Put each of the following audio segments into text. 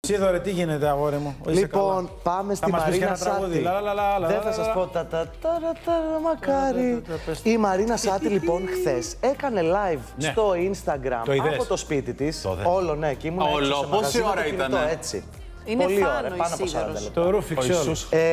Σίδωρε, τι γίνεται, αγόρι μου? Λοιπόν, πάμε στη Μαρίνα Σάτι. Δεν θα σας πω μακάρι. Η Μαρίνα Σάτι, λοιπόν, χθες έκανε live στο Instagram από το σπίτι της. Όλο, ναι, και ήμουν έξω σε μαγαζί με το κινητό, έτσι. Είναι πολύ φάνο ωραία, πάνω από 40 λεπτά. Το ρούφιξε όλο.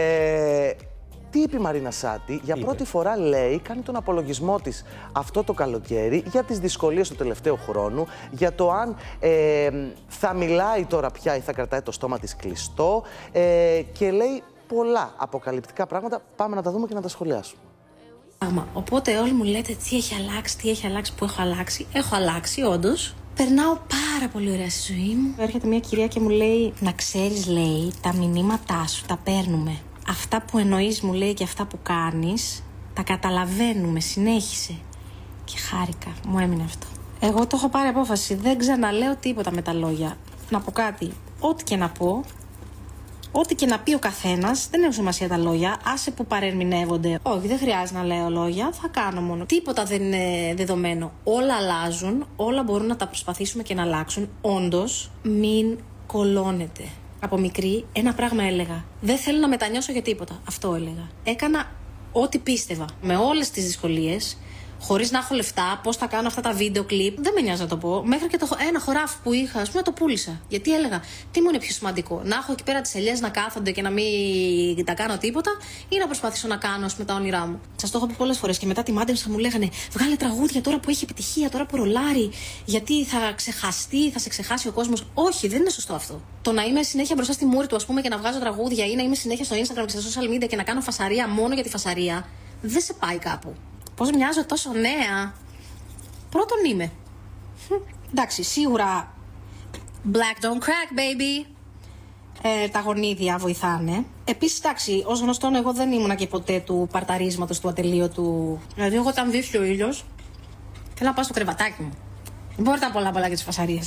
Τι είπε η Μαρίνα Σάτι? Για πρώτη φορά, λέει, κάνει τον απολογισμό της αυτό το καλοκαίρι για τις δυσκολίες του τελευταίου χρόνου, για το αν θα μιλάει τώρα πια ή θα κρατάει το στόμα της κλειστό και λέει πολλά αποκαλυπτικά πράγματα. Πάμε να τα δούμε και να τα σχολιάσουμε. Οπότε όλοι μου λέτε τι έχει αλλάξει, που έχω αλλάξει. Έχω αλλάξει, όντως. Περνάω πάρα πολύ ωραία στη ζωή μου. Έρχεται μια κυρία και μου λέει, να ξέρεις, λέει, τα μηνύματά σου τα παίρνουμε. Αυτά που εννοείς, μου λέει, και αυτά που κάνεις, τα καταλαβαίνουμε, συνέχισε. Και χάρηκα, μου έμεινε αυτό. Εγώ το έχω πάρει απόφαση, δεν ξαναλέω τίποτα με τα λόγια. Να πω κάτι, ό,τι και να πω, ό,τι και να πει ο καθένας, δεν έχουν σημασία τα λόγια, άσε που παρερμηνεύονται. Όχι, δεν χρειάζεται να λέω λόγια, θα κάνω μόνο. Τίποτα δεν είναι δεδομένο. Όλα αλλάζουν, όλα μπορούν να τα προσπαθήσουμε και να αλλάξουν. Όντως, μην κολώνετε. Από μικρή, ένα πράγμα έλεγα. Δεν θέλω να μετανιώσω για τίποτα. Αυτό έλεγα. Έκανα ό,τι πίστευα. Με όλες τις δυσκολίες, χωρίς να έχω λεφτά, πώς θα κάνω αυτά τα βίντεο κλιπ. Δεν με νοιάζει να το πω. Μέχρι και ένα χωράφι που είχα, ας πούμε, το πούλησα. Γιατί έλεγα, τι μου είναι πιο σημαντικό, να έχω εκεί πέρα τις ελιές να κάθονται και να μην τα κάνω τίποτα, ή να προσπαθήσω να κάνω, ας πούμε, τα όνειρά μου. Σας το έχω πει πολλές φορές και μετά τη μάντεψα, μου λέγανε, βγάλε τραγούδια τώρα που έχει επιτυχία, τώρα που ρολάρει, γιατί θα ξεχαστεί, θα σε ξεχάσει ο κόσμος. Όχι, δεν είναι σωστό αυτό. Το να είμαι συνέχεια μπροστά στη μούρη του, ας πούμε, και να βγάζω τραγούδια ή να είμαι συνέχεια στο Instagram και στα social media και να κάνω φασαρία μόνο για τη φασαρία, δεν σε πάει κάπου. Πώς μοιάζω τόσο νέα. Πρώτον είμαι. Εντάξει, σίγουρα black don't crack, baby. Τα γονίδια βοηθάνε. Επίσης, εντάξει, ως γνωστόν, εγώ δεν ήμουνα και ποτέ του παρταρίσματος, του ατελείωτου. Δηλαδή, εγώ όταν δύσει ο ήλιος, θέλω να πάω στο κρεβατάκι μου. Δεν μπορείτε να πολλά για τις φασαρίες.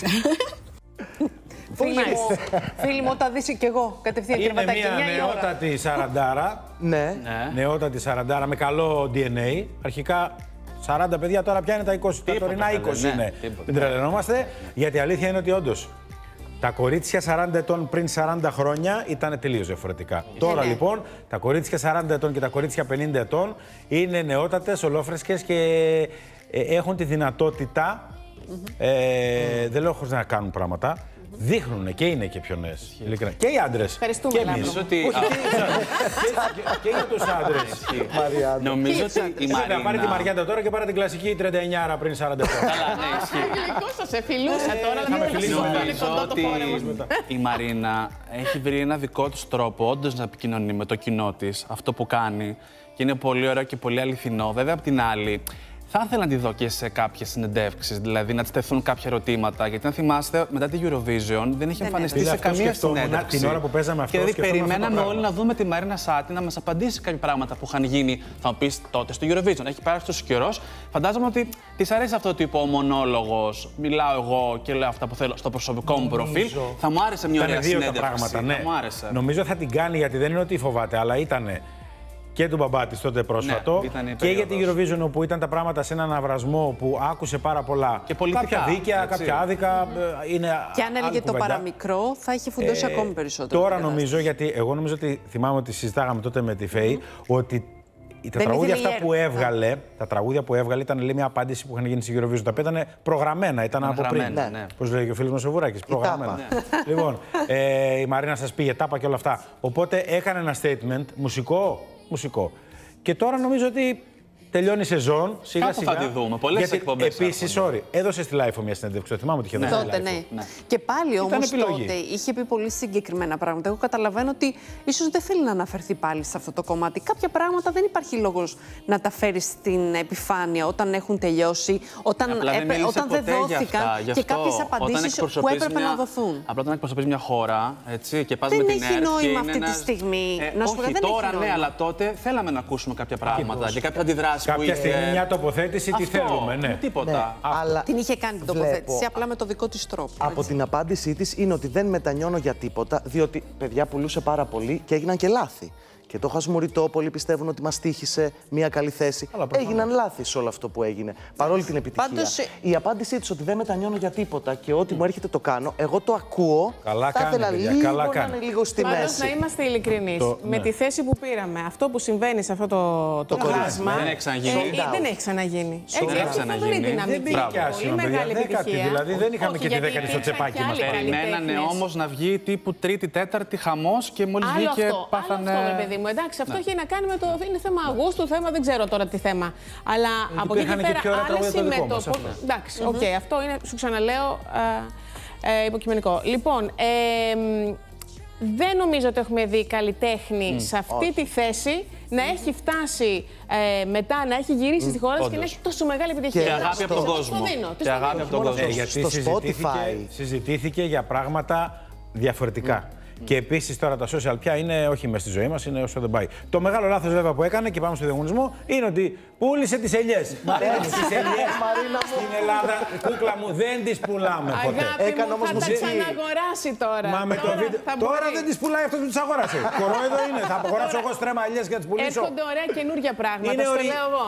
Φίλοι μου, όταν δύσει κι εγώ κατευθείαν κρεβατάκι. Είναι μια νεότατη σαραντάρα. Ναι. Νεότατη σαραντάρα με καλό DNA. Αρχικά 40 παιδιά, τώρα πια είναι τα 20. Τα τωρινά 20 είναι. Μην τρελαινόμαστε. Γιατί η αλήθεια είναι ότι όντως τα κορίτσια 40 ετών πριν 40 χρόνια ήταν τελείως διαφορετικά. Τώρα λοιπόν τα κορίτσια 40 ετών και τα κορίτσια 50 ετών είναι νεότατες, ολόφρεσκες και έχουν τη δυνατότητα. Δεν λέω χωρίς να κάνουν πράγματα. Δείχνουν και είναι και πιο νέες. Και οι άντρες. Ευχαριστούμε, και εμείς. Και για τους άντρες. Νομίζω ότι η Μαρίνα... Να πάρει τη Μαριάντα τώρα και πάρει την κλασική 39 πριν 40 χρόνια. Καλά, ναι, ισχύει. Γλυκό σας, σε φιλούσα τώρα. Νομίζω ότι η Μαρίνα έχει βρει ένα δικό της τρόπο όντως να επικοινωνεί με το κοινό της, αυτό που κάνει. Και είναι πολύ ωραίο και πολύ αληθινό. Βέβαια, απ' την άλλη, θα ήθελα να τη δω και σε κάποιες συνεντεύξεις, δηλαδή να της τεθούν κάποια ερωτήματα. Γιατί αν θυμάστε, μετά τη Eurovision δεν είχε εμφανιστεί σε καμία συνέντευξη. Την ώρα που παίζαμε αυτό. Και δηλαδή περιμέναμε όλοι να δούμε τη Μαρίνα Σάτι να μας απαντήσει κάποια πράγματα που είχαν γίνει. Θα μου πεις τότε στο Eurovision. Έχει πάρει τόσο καιρός. Φαντάζομαι ότι της αρέσει αυτό το τύπο ο μονόλογος. Μιλάω εγώ και λέω αυτά που θέλω στο προσωπικό μου προφίλ. Θα μου άρεσε μια ωραία συνέντευξη. Θα μου άρεσε. Νομίζω θα την κάνει γιατί δεν είναι ότι φοβάται, αλλά ήταν. Και του μπαμπά της τότε πρόσφατο. Ναι, και για την Eurovision όπου ήταν τα πράγματα σε έναν αυρασμό που άκουσε πάρα πολλά. Και πολιτικά. Κάποια δίκαια, έτσι. κάποια άδικα. Είναι και αν έλεγε το παραμικρό, θα είχε φουντώσει ακόμη περισσότερο. Τώρα νομίζω, γιατί εγώ νομίζω ότι θυμάμαι ότι συζητάγαμε τότε με τη Φέη, ότι τα τραγούδια αυτά που έβγαλε, τα τραγούδια που έβγαλε ήταν, λέει, μια απάντηση που είχαν γίνει στη Eurovision. Τα οποία ήταν προγραμμένα, ήταν από πριν. Ναι. Πώς λέει και ο φίλος μας ο Βουράκης, προγραμμένα. Λοιπόν, η Μαρίνα σας πήγε τάπα και όλα αυτά. Οπότε έκανε ένα statement μουσικό. Και τώρα νομίζω ότι τελειώνει η σεζόν, σιγά σιγά. Θα τη δούμε, πολλές εκπομπές. Επίσης, έδωσε στη Λάιφο μια συνέντευξη, το θυμάμαι ότι είχε δώσει. Τότε, ναι. Και πάλι όμως τότε είχε πει πολύ συγκεκριμένα πράγματα. Εγώ καταλαβαίνω ότι ίσως δεν θέλει να αναφερθεί πάλι σε αυτό το κομμάτι. Κάποια πράγματα δεν υπάρχει λόγος να τα φέρει στην επιφάνεια όταν έχουν τελειώσει, όταν δεν δόθηκαν και κάποιες απαντήσεις που έπρεπε να δοθούν. Απλά όταν εκπροσωπείς μια χώρα, έτσι, και πας με την ΕΡΤ. Δεν έχει νόημα αυτή τη στιγμή. Όχι, τώρα ναι, αλλά τότε θέλαμε να ακούσουμε κάποια πράγματα και κάποια αντιδράσει. Κάποια στιγμή μια τοποθέτηση τι θέλουμε, ναι. Τίποτα. Ναι, αλλά την είχε κάνει την τοποθέτηση, απλά με το δικό της τρόπο. Από την απάντησή της είναι ότι δεν μετανιώνω για τίποτα, διότι παιδιά πουλούσε πάρα πολύ και έγιναν και λάθη. και το Χασμουριτό, πολλοί πιστεύουν ότι μας τύχησε μια καλή θέση. Έγιναν λάθη σε όλο αυτό που έγινε, παρόλη την επιτυχία. Πάντως... Η απάντησή της ότι δεν μετανιώνω για τίποτα και ό,τι μου έρχεται το κάνω, εγώ το ακούω. Καλά θα ήθελα κάνει, λίγο καλά να κάνει. είναι λίγο στη μέση. Πάντως, να είμαστε ειλικρινείς. Με τη θέση που πήραμε, αυτό που συμβαίνει σε αυτό το κλάσμα. Δεν έχει ξαναγίνει. Δεν έχει ξαναγίνει. Δεν πήγε άσχημα, παιδιά. Δέκατη, δηλαδή δεν είχαμε και τη δέκατη στο τσεπάκι μας. Περιμένανε όμως να βγει τύπου τρίτη, τέταρτη χαμός και μόλις βγήκε πάθανε. Αυτό, παιδί μου. Εντάξει, αυτό έχει να κάνει με το. Είναι θέμα αγούστου, θέμα δεν ξέρω τώρα τι θέμα. Αλλά από εκεί και πέρα άλλη συμμετοχή. Εντάξει, οκ, αυτό είναι, σου ξαναλέω, υποκειμενικό. Λοιπόν, δεν νομίζω ότι έχουμε δει καλλιτέχνη σε αυτή τη θέση να έχει φτάσει μετά, να έχει γυρίσει στη χώρα της και να έχει τόσο μεγάλη επιτυχία. Και αγάπη από τον κόσμο. Και αγάπη από τον κόσμο. Γιατί συζητήθηκε για πράγματα διαφορετικά. Και επίσης τώρα τα social πια είναι όχι μες στη ζωή μας, είναι όσο δεν πάει. Το μεγάλο λάθος βέβαια που έκανε και πάμε στο διαγωνισμό είναι ότι πούλησε τις ελιές. Τις ελιές στην Ελλάδα, κούκλα μου, δεν τις πουλάμε ποτέ. Έκανε όμως θα τα ξαναγοράσει τώρα. Μα με το βίντεο. Τώρα δεν τις πουλάει αυτός που τις αγοράσει. Κορόιδο είναι. Θα απογοράσω εγώ στρέμμα ελιές και να τις πουλήσω. Έρχονται ωραία καινούργια πράγματα. Στο λέω εγώ.